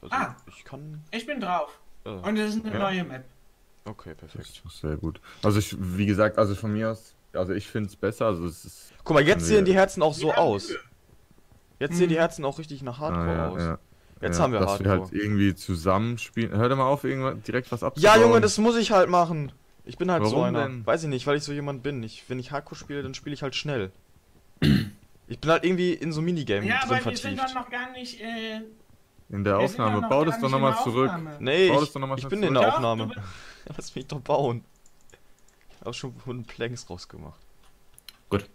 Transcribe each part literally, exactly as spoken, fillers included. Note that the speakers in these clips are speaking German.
Also Ah, ich kann... ich bin drauf. Äh, Und das ist eine ja. neue Map. okay, Das perfekt. ist sehr gut. Also ich, wie gesagt, also von mir aus, also ich finde es besser, also es ist... Guck mal, jetzt können sehen die wir- Herzen auch so Wir haben aus. Höhe. Jetzt sehen die Hm. Herzen auch richtig nach Hardcore Ah, ja, aus. ja. Jetzt ja, haben wir dass Hardcore. wir halt irgendwie zusammenspielen. Hör doch mal auf, irgendwann direkt was Ja, abzubauen. Junge, das muss ich halt machen. Ich bin halt so Warum einer. denn? Weiß ich nicht, weil ich so jemand bin. Ich, wenn ich Hardcore spiele, dann spiele ich halt schnell. Ich bin halt irgendwie in so Minigame Ja, drin aber wir sind vertieft. doch noch gar nicht, äh... In der wir sind Aufnahme, doch noch bau gar das doch nicht in nochmal der zurück. Aufnahme. Nee, Bau das ich, doch noch mal ich schnell bin in zurück. der Doch, Aufnahme. du bist- Lass mich doch bauen. Ich hab schon einen Planks rausgemacht. Gut.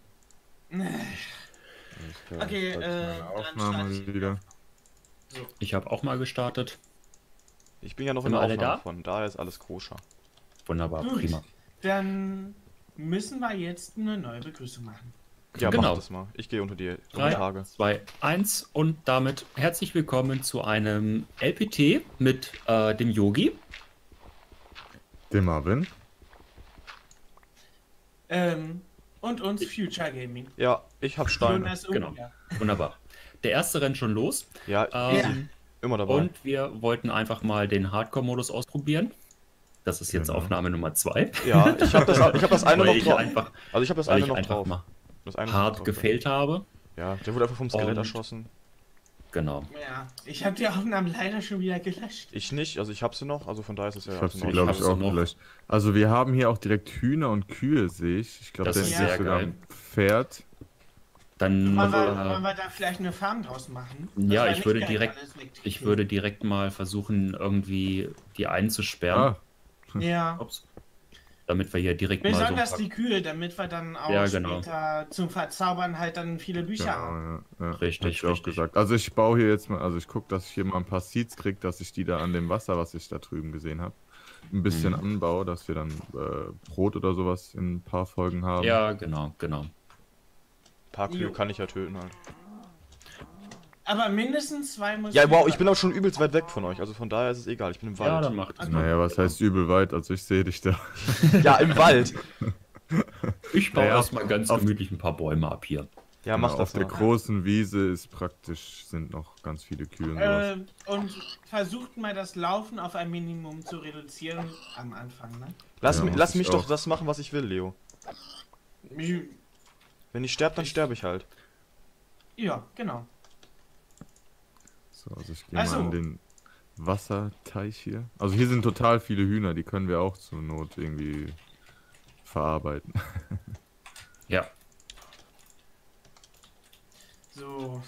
Okay, Jetzt äh, meine dann Aufnahme starte ich wieder. Ich habe auch mal gestartet. Ich bin ja noch Sind in der wir alle Aufnahme da? von, daher ist alles koscher. Wunderbar, Gut. prima. Dann müssen wir jetzt eine neue Begrüßung machen. Ja, Genau. mach das mal. Ich gehe unter die drei, Kommentare. zwei, eins und damit herzlich willkommen zu einem L P T mit äh, dem Yogi. Den Marvin. Ähm, und uns Future Gaming. Ja, ich hab Steine. Jonas Genau. Unger. Wunderbar. Der erste rennt schon los. Ja, Ähm, Ja. immer dabei. Und wir wollten einfach mal den Hardcore-Modus ausprobieren. Das ist jetzt Genau. Aufnahme Nummer zwei. Ja, ich hab das, ich hab das eine Weil noch ich drauf. einfach, Also ich hab das weil eine ich noch einfach drauf. mal Das eine hart noch drauf. gefailt habe. Ja, der wurde einfach vom Skelett Und- erschossen. Genau. Ja, ich habe die Aufnahmen leider schon wieder gelöscht. Ich nicht, also ich hab sie noch, also von daher ist es ja... Ich hab sie, also glaube ich, hab's auch noch. gelöscht. Also wir haben hier auch direkt Hühner und Kühe, sehe ich. Ich glaube, Das der ist ist sehr sogar geil. ein Pferd. Dann, Wollen wir, äh, wollen wir da vielleicht eine Farm draus machen? Ja, Das ich war würde nicht geil, direkt- alles wegzukriegen. ich würde direkt mal versuchen, irgendwie die einzusperren. Ah, Ja, Ups. Damit wir hier direkt mal so ein besonders paar... die Kühe, damit wir dann auch Ja, genau. später zum Verzaubern halt dann viele Bücher haben. genau, ja, ja, Richtig, hab ich auch richtig. gesagt. Also ich baue hier jetzt mal, also ich gucke, dass ich hier mal ein paar Seeds kriege, dass ich die da an dem Wasser, was ich da drüben gesehen habe, ein bisschen Mhm. anbaue, dass wir dann äh, Brot oder sowas in ein paar Folgen haben. Ja, genau, genau. Ein paar Kühe Jo. kann ich ja töten halt. Aber mindestens zwei muss Ja, wow, ich bin auch schon übelst weit weg von euch, also von daher ist es egal, ich bin im Ja, Wald. dann macht es Naja, was heißt übel weit? Also ich sehe dich da. Ja, im Wald! Ich baue Naja, erstmal ganz auf- gemütlich ein paar Bäume ab hier. Ja, mach Genau, das auf der mal. großen Wiese ist praktisch, sind noch ganz viele Kühe und sowas. Äh, und versucht mal das Laufen auf ein Minimum zu reduzieren am Anfang, ne? Lass, Ja, mi- muss lass ich mich doch auch. das machen, was ich will, Leo. Wenn ich sterbe, dann sterbe ich halt. Ja, genau. So, also ich gehe Ach mal so. an den Wasserteich hier. Also hier sind total viele Hühner, die können wir auch zur Not irgendwie verarbeiten. Ja, So.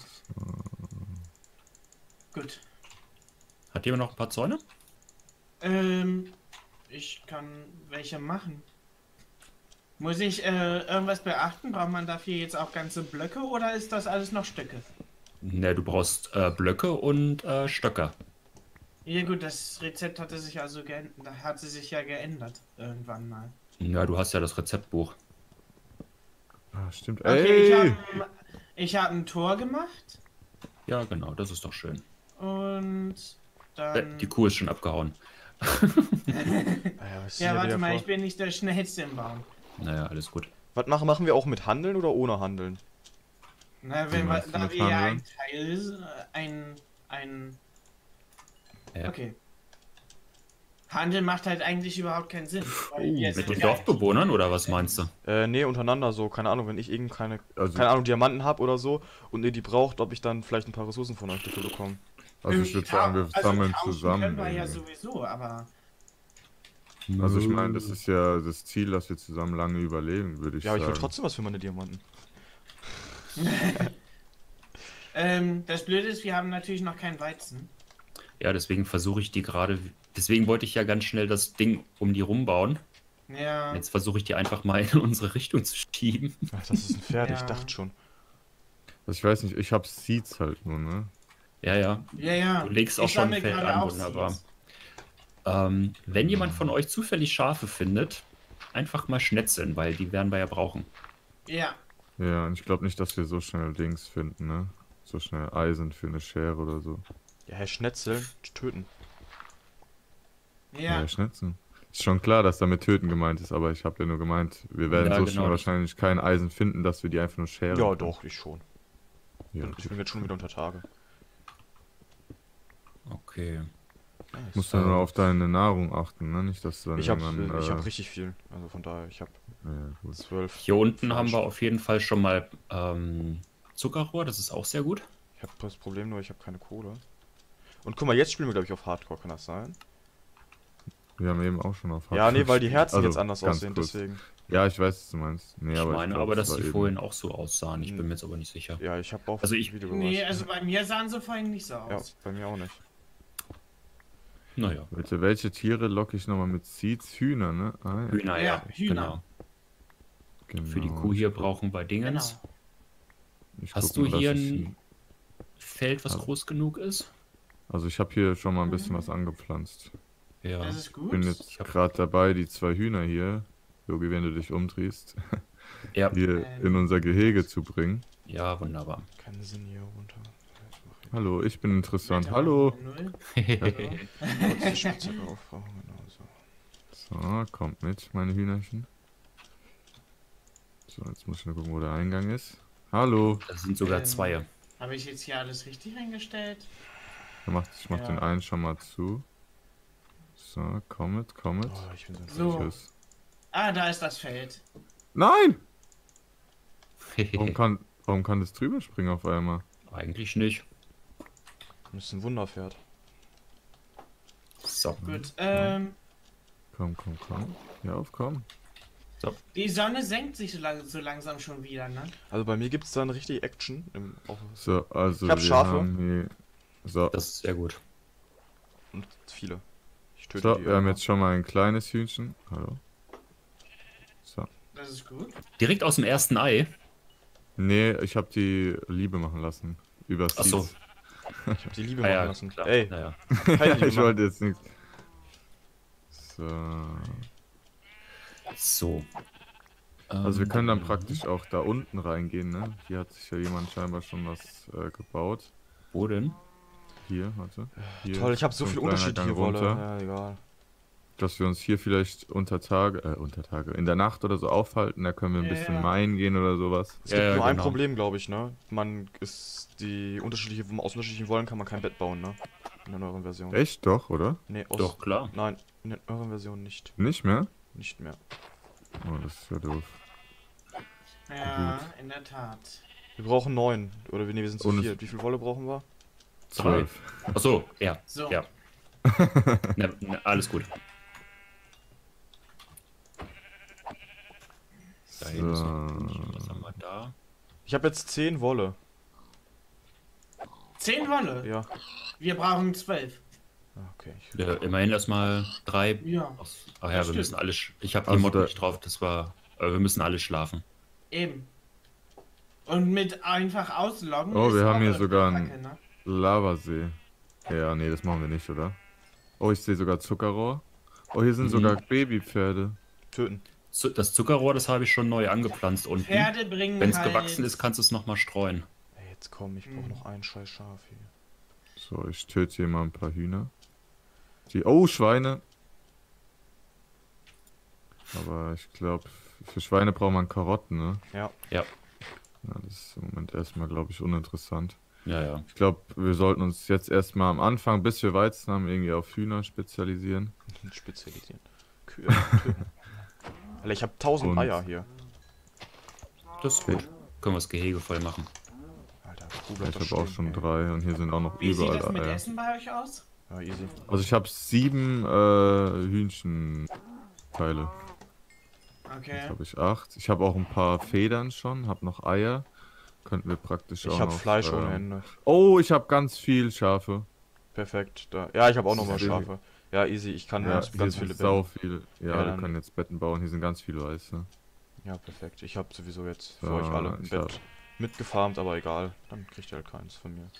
Gut. hat jemand noch ein paar Zäune? Ähm, ich kann welche machen. Muss ich äh, irgendwas beachten? Braucht man dafür jetzt auch ganze Blöcke oder ist das alles noch Stücke? Ne, du brauchst äh, Blöcke und äh, Stöcker. Ja gut, das Rezept hatte sich also geändert, hat sie sich ja geändert irgendwann mal. Ja, du hast ja das Rezeptbuch. Ah, stimmt. Okay, ich Ey! habe ich hab ein Tor gemacht Ja, genau, das ist doch schön. und Äh, dann... die Kuh ist schon abgehauen. Ah Ja, was ist Ja, denn warte wieder mal, vor- ich bin nicht der Schnellste im Baum. Naja, alles gut. Was machen, machen wir auch mit Handeln oder ohne Handeln? Na, Wie wenn wir, meinst du da mit wir ja ein Handeln? Teil, ist, äh, ein, ein... Ja. Okay. Handel macht halt eigentlich überhaupt keinen Sinn. weil Oh, wir mit sind den ja- Dorfbewohnern oder was meinst du? Äh, nee, untereinander so, keine Ahnung, wenn ich irgend keine, Also, keine Ahnung, Diamanten hab oder so und ihr die braucht, ob ich dann vielleicht ein paar Ressourcen von euch dafür bekomme. also ich würde sagen, wir Also sammeln tauschen zusammen. können wir ja irgendwie. sowieso, aber... Also ich meine, das ist ja das Ziel, dass wir zusammen lange überleben, würde ich Ja, aber ich will sagen. trotzdem was für meine Diamanten. Ähm, das Blöde ist, wir haben natürlich noch keinen Weizen. Ja, deswegen versuche ich die gerade. Deswegen wollte ich ja ganz schnell das Ding um die rumbauen. Ja, Jetzt versuche ich die einfach mal in unsere Richtung zu schieben. Ach, das ist ein Pferd, ich Ja. dachte schon. Also ich weiß nicht, ich habe Seeds halt nur, ne? Ja, ja. ja, ja. Du legst auch Ich schon sammle ein Feld gerade an, auch wunderbar. Seeds. Ähm, wenn jemand von euch zufällig Schafe findet, einfach mal schnetzeln, weil die werden wir ja brauchen. Ja, Ja, und ich glaube nicht, dass wir so schnell Dings finden, ne? So schnell Eisen für eine Schere oder so. Ja, Herr Schnetzel, töten. ja. Ja, schnitzen. Ist schon klar, dass damit töten gemeint ist, aber ich habe ja nur gemeint, wir werden Ja, so genau, schnell das- wahrscheinlich kein Eisen finden, dass wir die einfach nur scheren. Ja, können. doch, ich schon. Ja, Ich bin jetzt schon wieder unter Tage. Okay. Musst du nur auf deine Nahrung achten, ne? Nicht, dass du dann Ich habe irgendwann, ich äh, hab richtig viel. Also von daher, ich habe ja, gut. zwölf. Hier unten Fleisch. haben wir auf jeden Fall schon mal ähm, Zuckerrohr, das ist auch sehr gut. Ich habe das Problem nur, ich habe keine Kohle. Und guck mal, jetzt spielen wir, glaube ich, auf Hardcore, kann das sein? Wir haben eben auch schon auf Ja, nee, weil die gespielt. Herzen Also, jetzt anders ganz aussehen, kurz. deswegen. Ja, ich weiß, was du meinst. Nee, Ich aber meine glaub, aber, es dass war die eben- vorhin auch so aussahen. Ich Hm. bin mir jetzt aber nicht sicher. Ja, ich habe auch Also ich- Video Nee, gemacht. also bei mir sahen sie vorhin nicht so Ja, aus. bei mir auch nicht. Naja, Bitte, welche Tiere locke ich nochmal mit Seeds? Hühner, ne? Ah, ja. Hühner, Ja, ja. Hühner. Genau. Für die Kuh hier brauchen wir Dingens. Genau. Ich Hast guck du mal, dass hier ich- ein Feld, was Also- groß genug ist? Also ich habe hier schon mal ein bisschen was angepflanzt. Ja. Das ist Ich gut. bin jetzt Ich hab- gerade dabei, die zwei Hühner hier, Yogi, wenn du dich umdrehst, Ja, hier Ähm. in unser Gehege zu bringen. ja, wunderbar. Keinen Sinn hier runter. Ich mach hier Hallo, ich bin interessant. Weiter Hallo. null. kurz die Spitzhacke aufbrauchen, genau so. So, kommt mit, meine Hühnerchen. So, jetzt muss ich nur gucken, wo der Eingang ist. Hallo. Das sind sogar Ähm. zwei. Habe ich jetzt hier alles richtig eingestellt? Er macht, ich mach Ja. den einen schon mal zu. So, komm mit, komm mit. Oh, ich bin so So. Tschüss. Ah, da ist das Feld. Nein! Warum kann, warum kann das drüber springen auf einmal? Eigentlich nicht. Das ist ein Wunderpferd. So. Gut. Ähm, Komm, komm, komm. Hier auf, komm. die Sonne senkt sich so, lang, so langsam schon wieder, ne? Also bei mir gibt es dann richtig Action. Im, auch, So, also Ich hab wir Schafe. haben hier... So, Das ist sehr gut. und viele. Ich töte so die. wir haben immer. jetzt schon mal ein kleines Hühnchen. Hallo. So. Das ist gut. Direkt aus dem ersten Ei. Nee, ich habe die Liebe machen lassen. Über Ach so. Seeds. Ich hab die Liebe Ah, machen ja, lassen. klar. Ey, Naja. keine Liebe Ich machen. wollte jetzt nichts. So. So. Also wir können dann Ähm, praktisch auch da unten reingehen, ne? Hier hat sich ja jemand scheinbar schon was äh, gebaut. Wo denn? Hier, warte. Hier Toll, ich habe ist so ein viel kleiner unterschiedliche Gang Wolle. runter. Ja, egal. Dass wir uns hier vielleicht unter Tage, äh, unter Tage, in der Nacht oder so aufhalten, da können wir ein Ja, bisschen ja. meinen gehen oder sowas. Es Ja, gibt ja, nur ein genau. Problem, glaube ich, ne? Man ist die unterschiedliche, aus unterschiedlichen Wollen kann man kein Bett bauen, ne? In der neueren Version. Echt doch, oder? Nee, aus, Doch, klar. Nein, in der neueren Version nicht. Nicht mehr? Nicht mehr. Oh, das ist ja doof. Ja, in der Tat. Wir brauchen neun. Oder nee, wir sind zu Und es- viert. Wie viel Wolle brauchen wir? Zwölf. Ach so, ja. So. Ja. Na, na, alles gut. Da hinten ist noch ein Hühnchen. Was haben wir da? Ich habe jetzt zehn Wolle. Zehn Wolle. Ja. Wir brauchen zwölf. Ah, okay. Ich, Ja, immerhin erstmal drei. Ja, Aus, ach ja, Das wir stimmt. müssen alle. sch- Ich habe die Also Mod da- nicht drauf, das war. Aber wir müssen alle schlafen. eben. Und mit einfach ausloggen. Oh, ist wir haben auch hier irgendwie sogar Kacke, ein- ne? Lavasee. Ja, nee, das machen wir nicht, oder? Oh, ich sehe sogar Zuckerrohr. Oh, hier sind Mhm. sogar Babypferde. töten. Zu- Das Zuckerrohr, das habe ich schon neu angepflanzt unten. Pferde bringen Wenn es halt... gewachsen ist, kannst du es nochmal streuen. Ey, jetzt komm, ich brauche Hm. noch ein scheiß Schaf hier. So, ich töte hier mal ein paar Hühner. Die. Oh, Schweine! Aber ich glaube, für Schweine braucht man Karotten, ne? Ja. Ja. Ja, das ist im Moment erstmal, glaube ich, uninteressant. Ja, ja. Ich glaube, wir sollten uns jetzt erstmal am Anfang, bis wir Weizen haben, irgendwie auf Hühner spezialisieren. Spezialisieren. Kühe töten. Alter, ich habe tausend Und- Eier hier. Das ist gut. Können wir das Gehege voll machen. Alter, Kuh Ich bleibt habe da auch stehen, schon ey. drei und hier sind auch noch Wie sieht das überall mit Eier. Essen bei euch aus? Ja, easy. Also ich habe sieben äh, Hühnchenteile. Okay. Jetzt habe ich acht. Ich habe auch ein paar Federn schon, habe noch Eier. Könnten wir praktisch auch Ich habe noch, Fleisch ähm, ohne Ende. Oh, ich habe ganz viel Schafe. Perfekt. Da. Ja, ich habe auch noch mal Sehr gut. Schafe. Ja, easy. Ich kann Ja, ganz, hier ganz sind viele sau Betten. viel. Ja, Ja, wir dann- können jetzt Betten bauen. Hier sind ganz viele Weiße. Ja, perfekt. Ich habe sowieso jetzt für So, euch alle ein ich Bett hab- mitgefarmt, aber egal. Dann kriegt ihr halt keins von mir.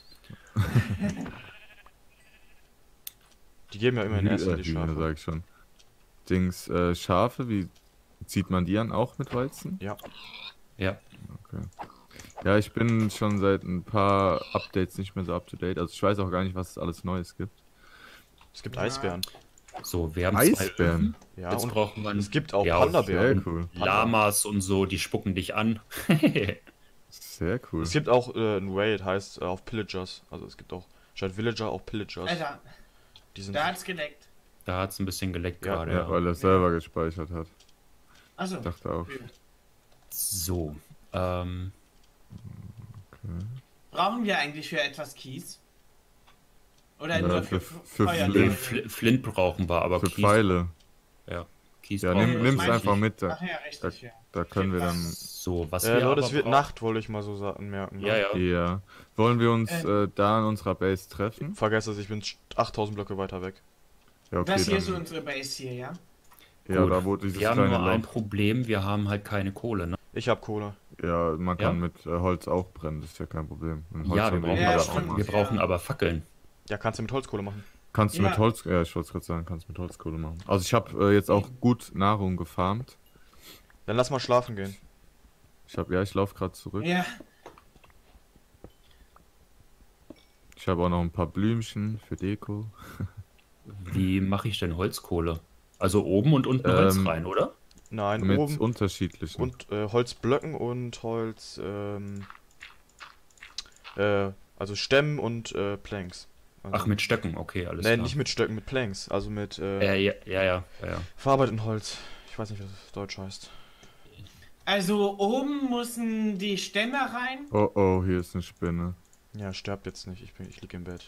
Die geben ja immerhin Essen, die Hühner, Schafe. sag ich schon. Dings, äh, Schafe, wie zieht man die an? Auch mit Weizen? Ja. Ja. Okay. Ja, ich bin schon seit ein paar Updates nicht mehr so up to date. Also ich weiß auch gar nicht, was es alles Neues gibt. Es gibt Ja. Eisbären. So, wir haben Eisbären? Öfen. Ja, Jetzt und brauchen wir es gibt auch ja, Panda-Bären. Sehr cool. Lamas und so, die spucken dich an. Sehr cool. Es gibt auch äh, ein Raid, heißt äh, auf Pillagers. Also es gibt auch statt Villager auch Pillagers. Alter, Die sind. Da hat's geleckt. Da hat es ein bisschen geleckt Ja, gerade. Ja, Ja. weil er selber gespeichert hat. Achso. Ich dachte auch. So. Ähm, Okay. Brauchen wir eigentlich für etwas Kies? Oder Ja, nur für, für- für Feuer- nee, Flint. Fl Flint brauchen wir, aber Für Kies, Pfeile. Kies Ja, brauchen nimm, wir nimm's meine ich einfach nicht. mit. Da, Ach ja, richtig, ja. da können wir dann. So, was Äh, wir Leute, aber es wird brauchen- Nacht, wollte ich mal so sa- merken. Ne? Ja, ja. Ja. Wollen wir uns Äh. äh, da in unserer Base treffen? Vergesst es, ich bin achttausend Blöcke weiter weg. Ja, okay, Das hier ist dann. unsere Base hier, ja? Ja, Gut. da wo dieses Wir haben kleine nur ein Loch. Problem, wir haben halt keine Kohle, ne? Ich hab Kohle. Ja, man kann Ja? mit äh, Holz auch brennen, das ist ja kein Problem. Mit Holz Ja, wir haben brauchen, Ja, aber, stimmt. auch, wir brauchen Ja. aber Fackeln. Ja, kannst du mit Holzkohle machen. Kannst du Ja. mit Holz, ja, ich wollte gerade sagen, kannst du mit Holzkohle machen. Also ich habe äh, jetzt auch gut Nahrung gefarmt. Dann lass mal schlafen gehen. Ich habe, ja, ich laufe gerade zurück. Ja. Ich habe auch noch ein paar Blümchen für Deko. Wie mache ich denn Holzkohle? Also oben und unten Holz Ähm, rein, oder? Nein, Mit oben unterschiedlichen. und äh, Holzblöcken und Holz, ähm, äh, also Stämmen und äh, Planks. Also, Ach, mit Stöcken, okay, alles Nee, klar. nicht mit Stöcken, mit Planks. Also mit äh, Äh, ja, ja, ja, ja, ja. verarbeitetem Holz. Ich weiß nicht, wie das auf Deutsch heißt. Also oben müssen die Stämme rein. Oh oh, hier ist eine Spinne. Ja, sterbt jetzt nicht. Ich, bin, ich liege im Bett.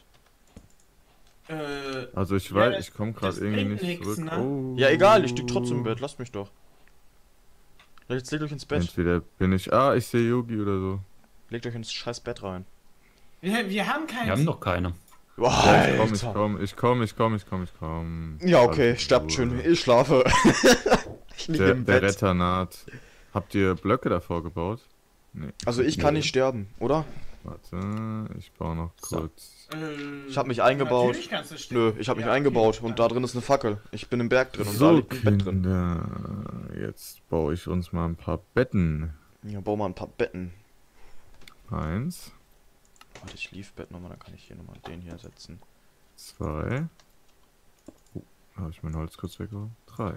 Äh, Also ich Ja, weiß, das- ich komme das gerade irgendwie bringt nicht nix, zurück. ne? Oh. Ja, egal, ich lieg trotzdem im Bett. Lasst mich doch. Jetzt legt euch ins Bett. Entweder bin ich, ah, ich sehe Yogi oder so. Legt euch ins scheiß Bett rein. wir, wir haben keinen. Wir haben noch keine. Boah, Ja, ich komm, ich Alter. komm, ich komm, ich komm, ich komm, ich komm. Ja, okay, Alles sterbt gut. schön. Ich schlafe. ich liege Der, im der Bett. Retter naht. Habt ihr Blöcke davor gebaut? Nee. Also ich kann Nee. nicht sterben, oder? Warte, ich baue noch So. kurz. Äh, Ich hab mich eingebaut. natürlich kannst du Nö, sterben. ich habe mich Ja, okay. eingebaut und da drin ist eine Fackel. Ich bin im Berg drin und da So, liegt ein Bett drin. Kinder. Jetzt baue ich uns mal ein paar Betten. Ja, bau mal ein paar Betten. Eins, Warte, ich lief Bett nochmal, dann kann ich hier nochmal den hier setzen. zwei. Oh, habe ich mein Holz kurz weggeholt? Drei.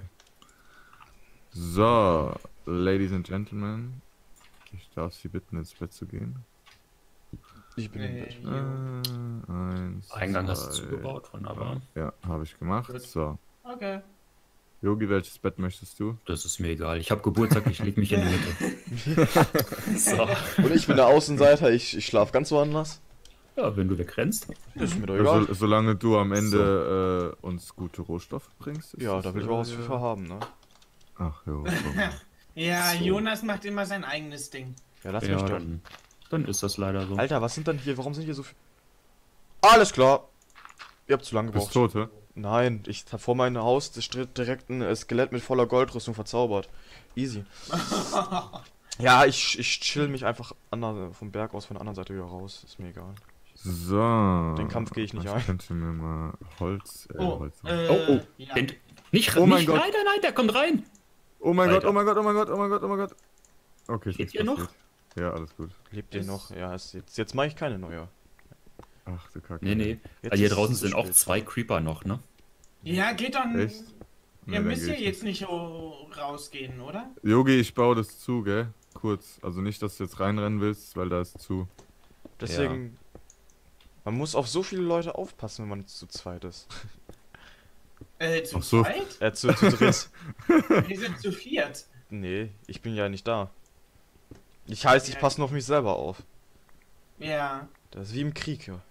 So, Ladies and Gentlemen. Ich darf Sie bitten, ins Bett zu gehen. Ich bin im Nee. Bett. Äh, eins, Eingang hast du zwei. zugebaut, wunderbar. Ja, habe ich gemacht. Gut. So. Okay. Yogi, welches Bett möchtest du? Das ist mir egal. Ich habe Geburtstag, ich leg mich in die Mitte. So. Und ich bin der Außenseiter, ich, ich schlaf ganz woanders. Ja, wenn du wegrennst. Ist mir doch egal. So, solange du am Ende äh, uns gute Rohstoffe bringst. ist Ja, das, da will ich äh, auch was für haben, ne? Ach jo. so. Ja, So. Jonas macht immer sein eigenes Ding. Ja, lass Ja, mich doch. dann, dann ist das leider so. Alter, was sind denn hier, warum sind hier so viel... Alles klar. Ihr habt zu lange Bist gebraucht. Tote? Nein, ich hab vor meinem Haus steht direkt ein äh, Skelett mit voller Goldrüstung verzaubert. Easy. Ja, ich, ich chill mich einfach ander, vom Berg aus von der anderen Seite wieder raus. Ist mir egal. So. Den Kampf gehe ich nicht ein. Ich könnte mir mal Holz. Äh, Oh, Holz äh, Oh, oh. ja. Ent- Nicht, Oh mein nicht Gott. Nein, nein, nein, der kommt rein. oh mein Gott, Alter. oh mein Gott, oh mein Gott, oh mein Gott, oh mein Gott. Okay, ist Lebt nichts ihr noch? passiert. Ja, alles gut. Lebt ihr Ist- noch? Ja, ist jetzt, jetzt mache ich keine neue. Ach du Kacke. Nee, nee. Jetzt Also hier ist es draußen zu sind auch spät. zwei Creeper noch, ne? Ja, geht doch. Echt? Nee, Ihr dann müsst geh ja ich jetzt nicht so rausgehen, oder? Yogi, ich baue das zu, gell? Kurz. Also nicht, dass du jetzt reinrennen willst, weil da ist zu. Deswegen. Man muss auf so viele Leute aufpassen, wenn man zu zweit ist. Äh, zu Ach so. zweit? Äh, zu, zu dritt. Wir sind zu viert. Nee, ich bin ja nicht da. Ich heißt, ich Ja. passe nur auf mich selber auf. Ja. Das ist wie im Krieg, ja.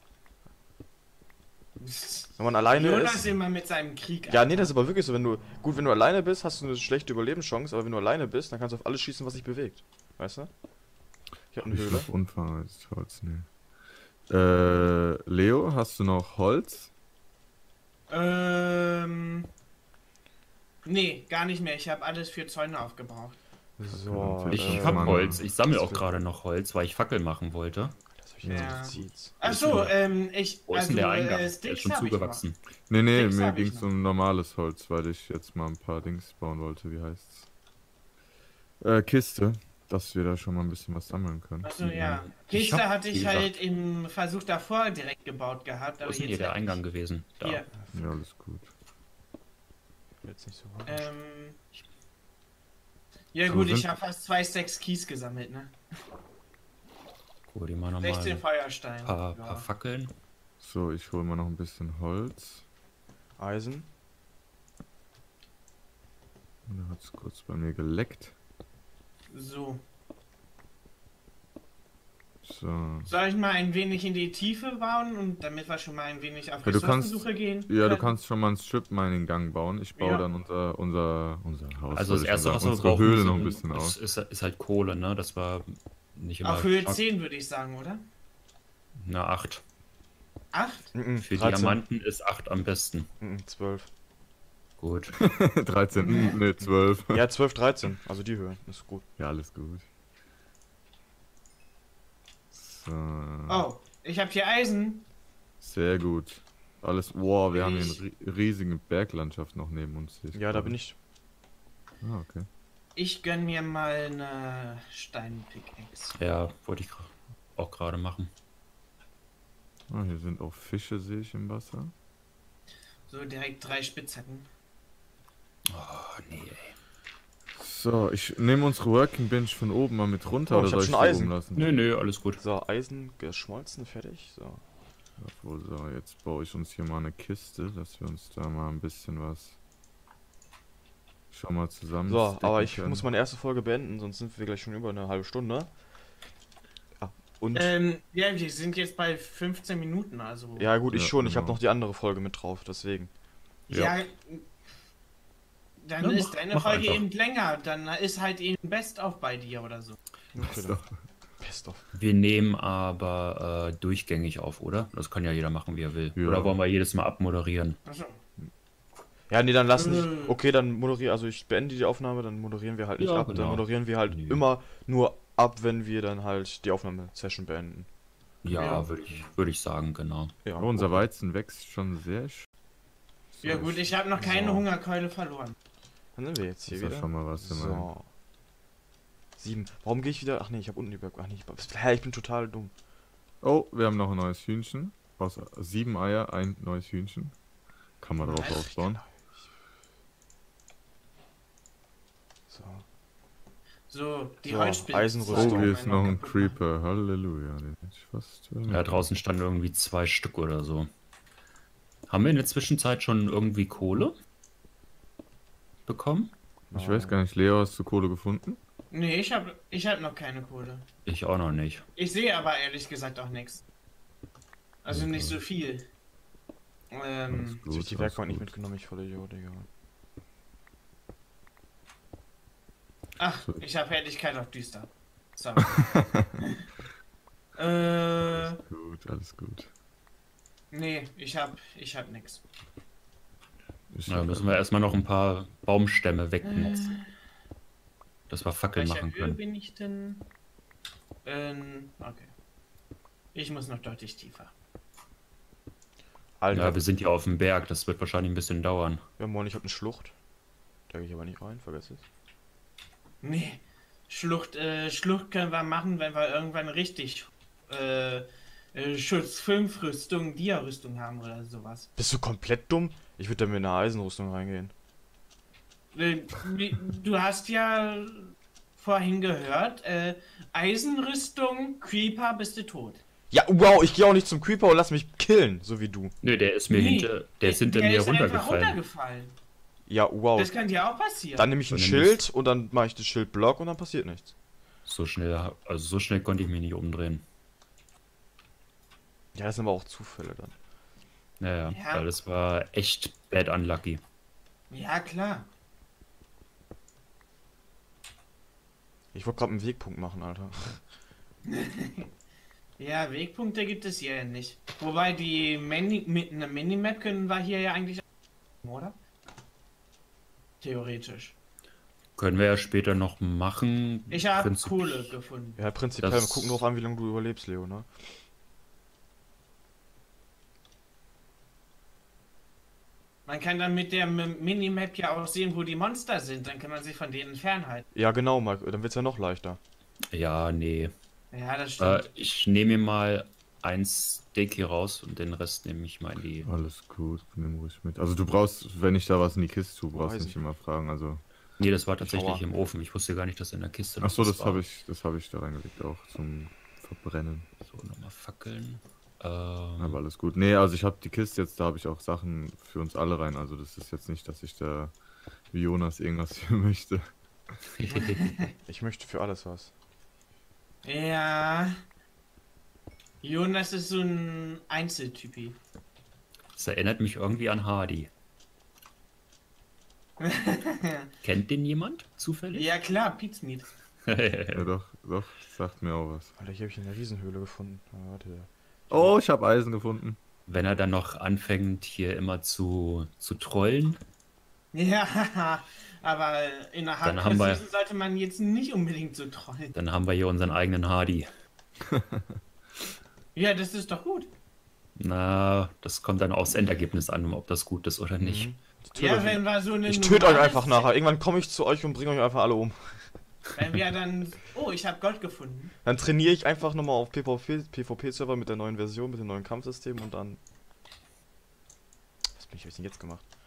Wenn man alleine Jonas ist. immer mit seinem Krieg. Ja, nee, das ist aber wirklich so, wenn du. Gut, wenn du alleine bist, hast du eine schlechte Überlebenschance, aber wenn du alleine bist, dann kannst du auf alles schießen, was sich bewegt. Weißt du? Ich hab eine Ich Höhle. glaube unverarbeitet Holz, nee. Äh, Leo, hast du noch Holz? Ähm. Nee, gar nicht mehr. Ich habe alles für Zäune aufgebraucht. So, Ich Ich Äh, hab Mann. Holz. Ich sammle Das auch wird- gerade noch Holz, weil ich Fackel machen wollte. Das hab ich jetzt Ja. Seeds. Ach so, ähm, ich. Wo ist also, denn der Eingang? Äh, Der ist Sticks schon hab ich zugewachsen. Nee, nee, Sticks mir hab ich ging es noch. um normales Holz, weil ich jetzt mal ein paar Dings bauen wollte. Wie heißt's? Äh, Kiste. Dass wir da schon mal ein bisschen was sammeln können. noch. Achso, ja. Ich Kiste hab, hatte wie ich gesagt- halt im Versuch davor direkt gebaut gehabt. Wo Aber ist denn hier jetzt der halt Eingang nicht. gewesen? Da. Hier. Ja, alles gut. Jetzt nicht so hoch. Ähm. Ja So gut, ich sind- habe fast zwei Stacks Kies gesammelt, ne? Guck die mal nochmal. sechzehn Ein Feuerstein. paar, ja. paar Fackeln. So, ich hole mal noch ein bisschen Holz. Eisen. Und dann hat es kurz bei mir geleckt. So. So. Soll ich mal ein wenig in die Tiefe bauen und damit wir schon mal ein wenig auf Ja, du kannst, Ressourcensuche gehen? ja, du können? kannst schon mal einen Strip-Mining-Gang bauen. Ich baue Ja. dann unser, unser, unser Haus. Also das wollte ich erste, schon was sagen, wir unsere brauchen, Höhle noch ein sind- bisschen ist, aus. ist, ist halt Kohle, ne? Das war nicht immer... Auf Höhe zehn würde ich sagen, oder? Na, acht. acht? Mhm, Für dreizehn. Diamanten ist acht am besten. Mhm, zwölf. Gut. dreizehn, ne, zwölf. Ja, zwölf, dreizehn. Also die Höhe. Ist gut. Ja, alles gut. So. Oh, ich habe hier Eisen. Sehr gut. Alles. Wow, wir haben hier Ich- eine ri- riesige Berglandschaft noch neben uns. sehe ich Ja, da gerade. bin ich. Ah, okay. Ich gönn mir mal eine Steinpickaxe. Ja, wollte ich gra- auch gerade machen. Ah, hier sind auch Fische, sehe ich im Wasser. So direkt drei Spitzhacken. Oh, nee, ey. So, ich nehme unsere Working Bench von oben mal mit runter Oh, oder ich hab soll ich schon die Eisen. oben lassen? Nö, nö, alles gut. So, Eisen geschmolzen, fertig. So. Jawohl, so, jetzt baue ich uns hier mal eine Kiste, dass wir uns da mal ein bisschen was schon mal zusammen. So, sticken aber ich können. muss meine erste Folge beenden, sonst sind wir gleich schon über eine halbe Stunde. Ja, und. Ähm, ja, wir sind jetzt bei fünfzehn Minuten, also. ja, gut, ich Ja, schon. Ich habe genau. noch die andere Folge mit drauf, deswegen. Ja. Dann Ja, ist mach- deine mach Folge einfach. eben länger. Dann ist halt eben Best of bei dir oder so. Okay, Ist dann. doch- Best of. Wir nehmen aber äh, durchgängig auf, oder? Das kann ja jeder machen, wie er will. Ja. Oder wollen wir jedes Mal abmoderieren? Achso. Ja, nee, dann lass nicht. Äh. Okay, dann moderieren. Also ich beende die Aufnahme, dann moderieren wir halt nicht Ja, ab. Dann genau. moderieren wir halt Nee. immer nur ab, wenn wir dann halt die Aufnahmesession beenden. Ja, Ja. würde ich, würd ich sagen, genau. Ja, Oh, unser okay. Weizen wächst schon sehr schön. So, Ja gut, ich habe noch keine So. Hungerkeule verloren. Dann sind wir jetzt hier ist ja wieder. schon mal was. wenn man- So. Sieben. Warum gehe ich wieder? Ach nee, ich habe unten die Berg. Ach nee, ich, hä, ich bin total dumm. Oh, wir haben noch ein neues Hühnchen. Aus sieben Eier, ein neues Hühnchen. Kann man drauf Nice. aufbauen. So. So, die So, Holzspitze. Eisenrüstung. Oh, hier ist noch ein kaputt Creeper. Halleluja. Den hätte ich fast. äh, Ja, draußen standen irgendwie zwei Stück oder so. Haben wir in der Zwischenzeit schon irgendwie Kohle bekommen? Ich weiß gar nicht, Leo, hast du Kohle gefunden? machen. Nee, ich habe ich hab noch keine Kohle. Ich auch noch nicht. Ich sehe aber ehrlich gesagt auch nichts. Also nicht so viel. Alles Ähm, Jetzt hab ich die alles Werkbank nicht gut. mitgenommen, ich voll Idiot, Digga. ach, ich habe Helligkeit auf düster. Sorry. äh, Gut, alles gut. nee, ich hab, ich hab nix. Ich Da müssen wir erstmal noch ein paar Baumstämme wegnetzen, Äh, dass wir Fackeln welcher machen Höhe können. bin ich denn? Ähm, okay. Ich muss noch deutlich tiefer. Alter, Ja, wir sind ja auf dem Berg, das wird wahrscheinlich ein bisschen dauern. ja, moin, ich hab eine Schlucht. Da gehe ich aber nicht rein, vergiss es. Nee, Schlucht, äh, Schlucht können wir machen, wenn wir irgendwann richtig äh, äh, Schutz fünf Rüstung, Dia-Rüstung haben oder sowas. Bist du komplett dumm? Ich würde da mit einer Eisenrüstung reingehen. Äh, wie- Du hast ja vorhin gehört, äh, Eisenrüstung, Creeper, bist du tot. Ja, wow, ich gehe auch nicht zum Creeper und lass mich killen, so wie du. Nö, der ist mir Nee, hinter, der ist hinter der mir ist einfach runtergefallen. runtergefallen. Ja, wow. Das kann dir auch passieren. Dann nehme ich ein Und dann Schild und dann mache ich das Schild Block und dann passiert nichts. So schnell, also so schnell konnte ich mich nicht umdrehen. Ja, das sind aber auch Zufälle dann. Naja, Ja. weil das war echt bad unlucky. Ja, klar. Ich wollte gerade einen Wegpunkt machen, Alter. Ja, Wegpunkte gibt es hier ja nicht. Wobei die Mini mit einer Minimap können wir hier ja eigentlich, oder? Theoretisch. Können wir ja später noch machen. Ich habe Prinzip- Kohle gefunden. Ja, prinzipiell, Das- wir gucken drauf an, wie lange du überlebst, Leo, ne? Man kann dann mit der M- Minimap ja auch sehen, wo die Monster sind. Dann kann man sich von denen fernhalten. Ja, genau, Marc, dann wird's ja noch leichter. Ja, nee. Ja, das Äh, stimmt. ich nehme mir mal ein Steak hier raus und den Rest nehme ich mal in die. Alles gut, nimm ruhig mit. Also du brauchst, wenn ich da was in die Kiste tue, brauchst du Eisen. nicht immer fragen. Also. Nee, das war tatsächlich Aua. im Ofen. Ich wusste gar nicht, dass in der Kiste noch Ach so, was das war. habe ich, das habe ich da reingelegt auch zum Verbrennen. So, nochmal Fackeln. Ähm, Aber alles gut. Nee, also ich habe die Kiste jetzt, da habe ich auch Sachen für uns alle rein. Also das ist jetzt nicht, dass ich da wie Jonas irgendwas für möchte. Ich möchte für alles was. Ja. Jonas ist so ein Einzeltypi. Das erinnert mich irgendwie an Hardy. Kennt den jemand zufällig? Ja klar, Pizmeat. Ja doch, doch, sagt mir auch was. Alter, hier habe ich eine Riesenhöhle gefunden. Ah, warte. Oh, ich habe Eisen gefunden. Wenn er dann noch anfängt, hier immer zu, zu trollen, Ja, aber in der Dann haben wir- Hardcore-Season sollte man jetzt nicht unbedingt so trollen. dann haben wir hier unseren eigenen Hardy. Ja, das ist doch gut. Na, das kommt dann aufs Endergebnis an, ob das gut ist oder nicht. Mhm. Ich töte Ja, euch, wenn wir so eine ich töte euch normale- einfach nachher. Irgendwann komme ich zu euch und bringe euch einfach alle um. Wenn wir dann... Oh, ich habe Gold gefunden. Dann trainiere ich einfach nochmal auf PvP PvP-Server mit der neuen Version, mit dem neuen Kampfsystem und dann... Was bin ich, hab ich denn jetzt gemacht?